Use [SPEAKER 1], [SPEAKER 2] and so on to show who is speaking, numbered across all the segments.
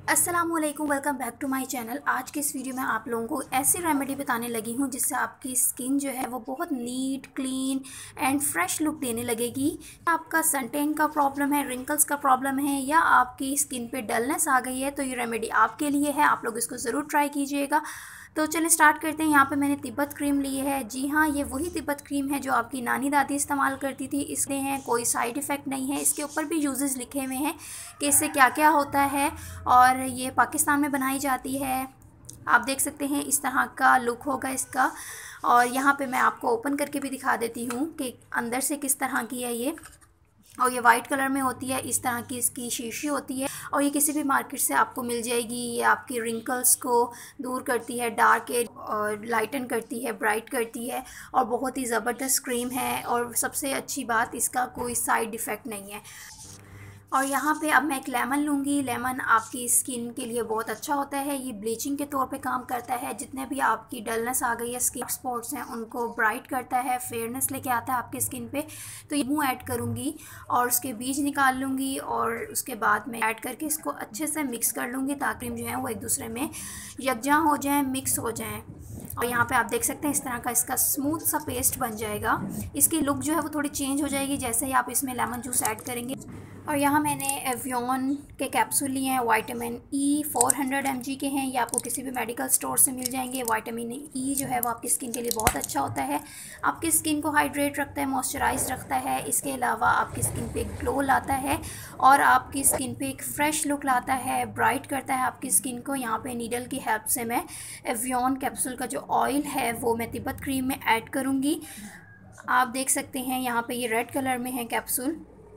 [SPEAKER 1] अस्सलामुअलैकुम, welcome back to my channel. आज के इस वीडियो में आप लोगों को ऐसी रेमेडी बताने लगी हूँ जिससे आपकी स्किन जो है वो बहुत neat, clean and fresh look देने लगेगी। आपका सनटेन का प्रॉब्लम है, रिंकल्स का प्रॉब्लम है या आपकी स्किन पे डलनेस आ गई है तो ये रेमेडी आपके लिए है। आप लोग इसको ज़रूर ट्राई कीजिएगा। तो चलिए स्टार्ट करते हैं। यहाँ पे मैंने तिब्बत क्रीम ली है। जी हाँ, ये वही तिब्बत क्रीम है जो आपकी नानी दादी इस्तेमाल करती थी। इसलिए है कोई साइड इफ़ेक्ट नहीं है। इसके ऊपर भी यूजेस लिखे हुए हैं कि इससे क्या क्या होता है और ये पाकिस्तान में बनाई जाती है। आप देख सकते हैं इस तरह का लुक होगा इसका। और यहाँ पे मैं आपको ओपन करके भी दिखा देती हूँ कि अंदर से किस तरह की है ये। और ये वाइट कलर में होती है, इस तरह की इसकी शीशी होती है और ये किसी भी मार्केट से आपको मिल जाएगी। ये आपकी रिंकल्स को दूर करती है, डार्क एज और लाइटन करती है, ब्राइट करती है और बहुत ही ज़बरदस्त क्रीम है। और सबसे अच्छी बात, इसका कोई साइड इफ़ेक्ट नहीं है। और यहाँ पे अब मैं एक लेमन लूँगी। लेमन आपकी स्किन के लिए बहुत अच्छा होता है। ये ब्लीचिंग के तौर पे काम करता है। जितने भी आपकी डलनेस आ गई है, स्किन स्पॉट्स हैं, उनको ब्राइट करता है, फेयरनेस लेके आता है आपके स्किन पे। तो ये मुँह ऐड करूँगी और उसके बीज निकाल लूँगी और उसके बाद मैं ऐड करके इसको अच्छे से मिक्स कर लूँगी ताकि क्रीम जो है वो एक दूसरे में यकजा हो जाएँ, मिक्स हो जाएँ। और यहाँ पे आप देख सकते हैं इस तरह का इसका स्मूथ सा पेस्ट बन जाएगा। इसकी लुक जो है वो थोड़ी चेंज हो जाएगी जैसे ही आप इसमें लेमन जूस ऐड करेंगे। और यहाँ मैंने एवियन के कैप्सूल लिए हैं। विटामिन ई 400 mg के हैं। ये आपको किसी भी मेडिकल स्टोर से मिल जाएंगे। विटामिन ई जो है वो आपकी स्किन के लिए बहुत अच्छा होता है। आपकी स्किन को हाइड्रेट रखता है, मॉइस्चराइज रखता है। इसके अलावा आपकी स्किन पे ग्लो लाता है और आपकी स्किन पे एक फ़्रेश लुक लाता है, ब्राइट करता है आपकी स्किन को। यहाँ पे नीडल की हेल्प से मैं एवियन कैप्सूल का जो ऑयल है वो मैं तिब्बत क्रीम में ऐड करूँगी। आप देख सकते हैं यहाँ पे ये रेड कलर में है कैप्सूल।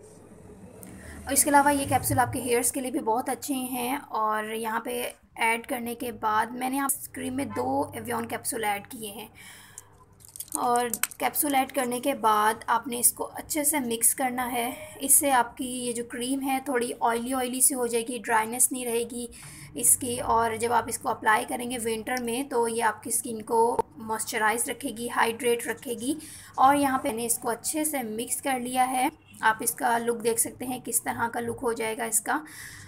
[SPEAKER 1] और इसके अलावा ये कैप्सूल आपके हेयर्स के लिए भी बहुत अच्छे हैं। और यहाँ पे ऐड करने के बाद मैंने यहाँ क्रीम में 2 एवियन कैप्सूल ऐड किए हैं। और कैप्सूल ऐड करने के बाद आपने इसको अच्छे से मिक्स करना है। इससे आपकी ये जो क्रीम है थोड़ी ऑयली ऑयली सी हो जाएगी, ड्राइनेस नहीं रहेगी इसकी। और जब आप इसको अप्लाई करेंगे विंटर में तो ये आपकी स्किन को मॉइस्चराइज रखेगी, हाइड्रेट रखेगी। और यहाँ पे मैंने इसको अच्छे से मिक्स कर लिया है। आप इसका लुक देख सकते हैं किस तरह का लुक हो जाएगा इसका।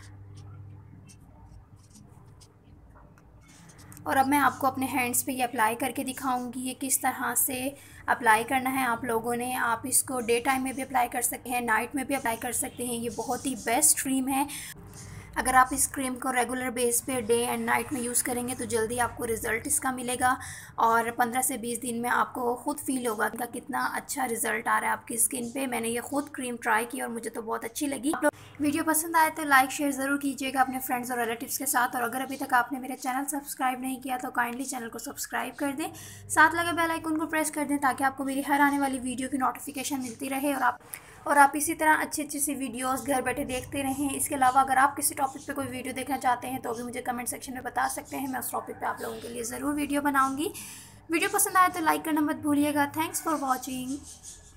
[SPEAKER 1] और अब मैं आपको अपने हैंड्स पे ये अप्लाई करके दिखाऊंगी ये किस तरह से अप्लाई करना है आप लोगों ने। आप इसको डे टाइम में भी अप्लाई कर सकते हैं, नाइट में भी अप्लाई कर सकते हैं। ये बहुत ही बेस्ट क्रीम है। अगर आप इस क्रीम को रेगुलर बेस पे डे एंड नाइट में यूज़ करेंगे तो जल्दी आपको रिज़ल्ट इसका मिलेगा। और 15 से 20 दिन में आपको ख़ुद फील होगा कि कितना अच्छा रिज़ल्ट आ रहा है आपकी स्किन पे। मैंने ये ख़ुद क्रीम ट्राई की और मुझे तो बहुत अच्छी लगी। आप लोग वीडियो पसंद आए तो लाइक शेयर ज़रूर कीजिएगा अपने फ्रेंड्स और रिलेटिव्स के साथ। और अगर अभी तक आपने मेरे चैनल सब्सक्राइब नहीं किया तो काइंडली चैनल को सब्सक्राइब कर दें, साथ लगे बेल आइकन को प्रेस कर दें ताकि आपको मेरी हर आने वाली वीडियो की नोटिफिकेशन मिलती रहे और आप इसी तरह अच्छी अच्छी सी वीडियोस घर बैठे देखते रहें। इसके अलावा अगर आप किसी टॉपिक पे कोई वीडियो देखना चाहते हैं तो भी मुझे कमेंट सेक्शन में बता सकते हैं। मैं उस टॉपिक पे आप लोगों के लिए ज़रूर वीडियो बनाऊंगी। वीडियो पसंद आए तो लाइक करना मत भूलिएगा। Thanks for watching.